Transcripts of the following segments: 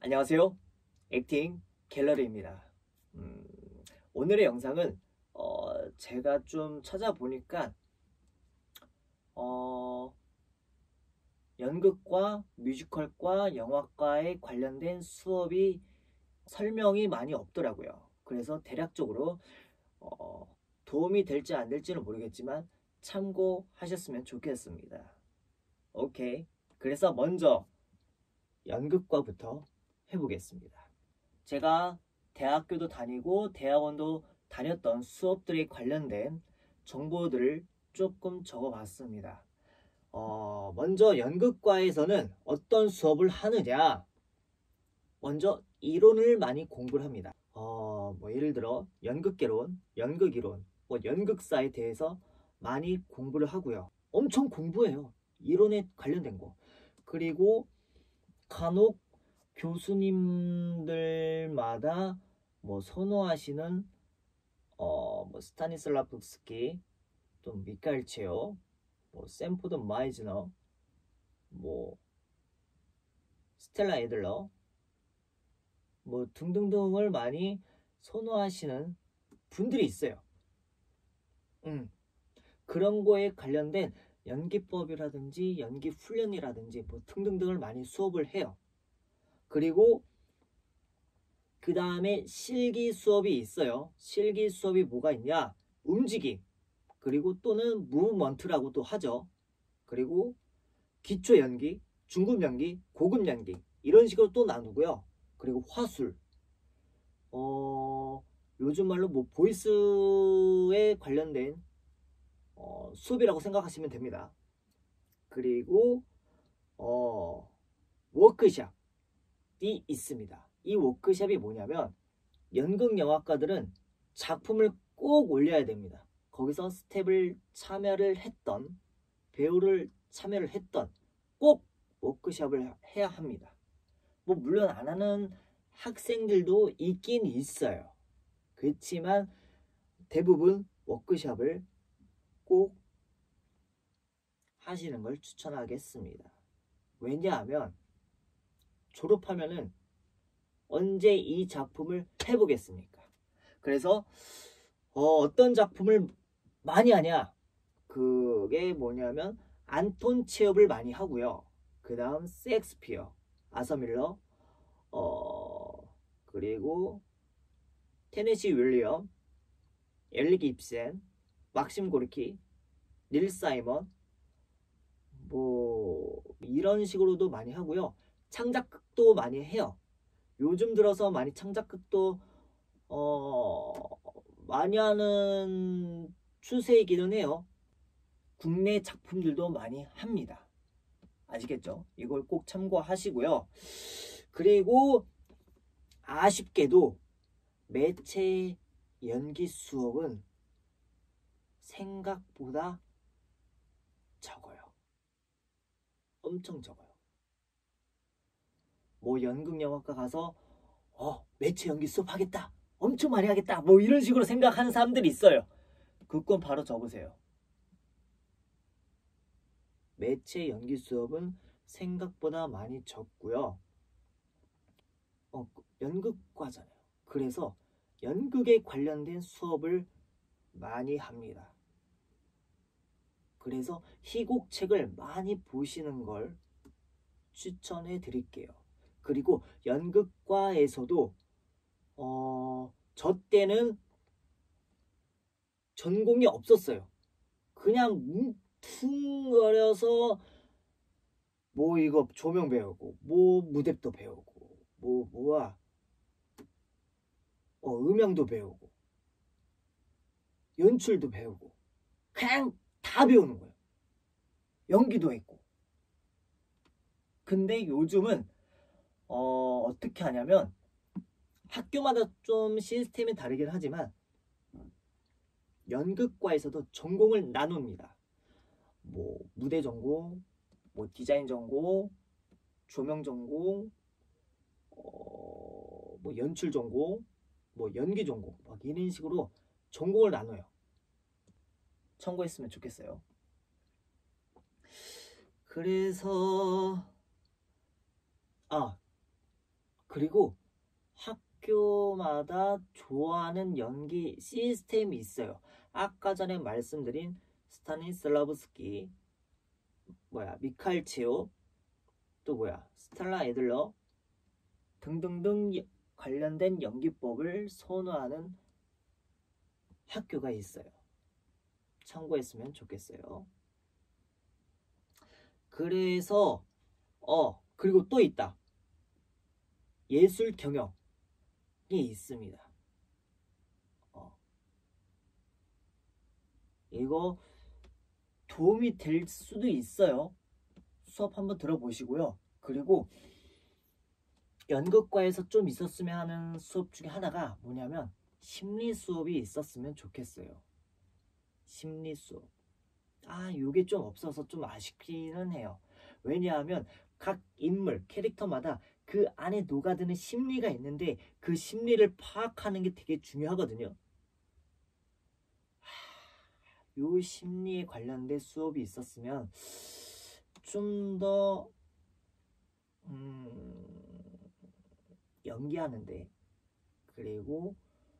안녕하세요. 액팅 갤러리입니다. 오늘의 영상은 제가 좀 찾아보니까 어, 연극과 뮤지컬과 영화과에 관련된 수업이 설명이 많이 없더라고요. 그래서 대략적으로 도움이 될지 안 될지는 모르겠지만 참고하셨으면 좋겠습니다. 오케이. 그래서 먼저 연극과부터 해보겠습니다. 제가 대학교도 다니고 대학원도 다녔던 수업들에 관련된 정보들을 조금 적어봤습니다. 먼저 연극과에서는 어떤 수업을 하느냐? 먼저 이론을 많이 공부를 합니다. 예를 들어 연극개론, 연극이론, 연극사에 대해서 많이 공부를 하고요. 엄청 공부해요. 이론에 관련된 거. 그리고 간혹 교수님들마다 선호하시는 스타니슬라프스키, 또 미카엘 체어, 샘포드 마이즈너, 뭐 스텔라 에들러, 등등등을 많이 선호하시는 분들이 있어요. 그런 거에 관련된 연기법이라든지 연기 훈련이라든지 등등등을 많이 수업을 해요. 그리고 그 다음에 실기 수업이 있어요. 실기 수업이 뭐가 있냐? 움직임, 그리고 또는 무브먼트라고도 하죠. 그리고 기초 연기, 중급 연기, 고급 연기 이런 식으로 또 나누고요. 그리고 화술, 요즘 말로 보이스에 관련된 수업이라고 생각하시면 됩니다. 그리고 워크샵이 있습니다. 이 워크샵이 뭐냐면 연극 영화과들은 작품을 꼭 올려야 됩니다. 거기서 스텝을 참여를 했던, 배우를 참여를 했던 꼭 워크숍을 해야 합니다. 물론 안 하는 학생들도 있긴 있어요. 그렇지만 대부분 워크숍을 꼭 하시는 걸 추천하겠습니다. 왜냐하면 졸업하면은 언제 이 작품을 해보겠습니까? 그래서 어떤 작품을 많이 하냐? 그게 뭐냐면 안톤 체홉을 많이 하고요. 그 다음 셰익스피어, 아서 밀러, 그리고 테네시 윌리엄, 엘리 깁센, 막심 고르키, 닐 사이먼, 이런 식으로도 많이 하고요. 창작극도 많이 해요. 요즘 들어서 많이 창작극도 많이 하는 추세이기는 해요. 국내 작품들도 많이 합니다. 아시겠죠? 이걸 꼭 참고하시고요. 그리고 아쉽게도 매체 연기 수업은 생각보다 적어요. 엄청 적어요. 연극영화과 가서 매체 연기 수업 하겠다, 엄청 많이 하겠다, 이런 식으로 생각하는 사람들이 있어요. 그건 바로 적으세요. 매체 연기 수업은 생각보다 많이 적고요. 연극과잖아요. 그래서 연극에 관련된 수업을 많이 합니다. 그래서 희곡책을 많이 보시는 걸 추천해 드릴게요. 그리고 연극과에서도 저 때는 전공이 없었어요. 그냥 뭉퉁거려서 이거 조명 배우고 무대도 배우고 음향도 배우고 연출도 배우고 그냥 다 배우는 거예요. 연기도 했고. 근데 요즘은 어떻게 하냐면 학교마다 좀 시스템이 다르긴 하지만 연극과에서도 전공을 나눕니다. 무대 전공, 디자인 전공, 조명 전공, 연출 전공, 연기 전공, 이런 식으로 전공을 나눠요. 참고했으면 좋겠어요. 그래서 그리고 학교마다 좋아하는 연기 시스템이 있어요. 아까 전에 말씀드린 스타니슬라브스키, 미카엘 체오, 또 스텔라 에들러 등등등 관련된 연기법을 선호하는 학교가 있어요. 참고했으면 좋겠어요. 그래서 그리고 또 있다. 예술 경영이 있습니다. 이거 도움이 될 수도 있어요. 수업 한번 들어보시고요. 그리고 연극과에서 좀 있었으면 하는 수업 중에 하나가 뭐냐면 심리 수업이 있었으면 좋겠어요. 심리 수업. 요게 좀 없어서 좀 아쉽기는 해요. 왜냐하면 각 인물, 캐릭터마다 그 안에 녹아드는 심리가 있는데 그 심리를 파악하는 게 되게 중요하거든요. 요 심리에 관련된 수업이 있었으면 좀 더 연기하는데 그리고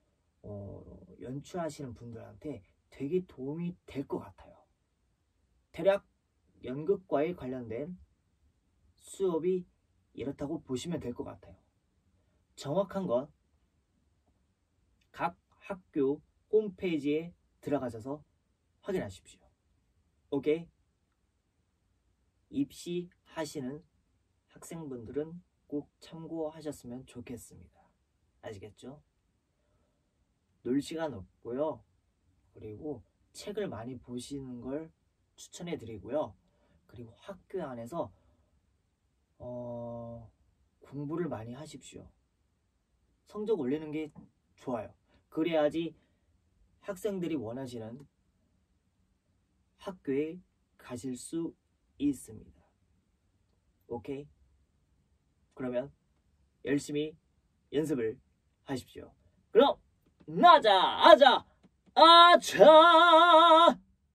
연출하시는 분들한테 되게 도움이 될 것 같아요. 대략 연극과에 관련된 수업이 이렇다고 보시면 될 것 같아요. 정확한 건 각 학교 홈페이지에 들어가셔서 확인하십시오. 오케이? 입시하시는 학생분들은 꼭 참고하셨으면 좋겠습니다. 아시겠죠? 놀 시간 없고요. 그리고 책을 많이 보시는 걸 추천해 드리고요. 그리고 학교 안에서 공부를 많이 하십시오. 성적 올리는 게 좋아요. 그래야지 학생들이 원하시는 학교에 가실 수 있습니다. 오케이? 그러면 열심히 연습을 하십시오. 그럼 나자 아자 아자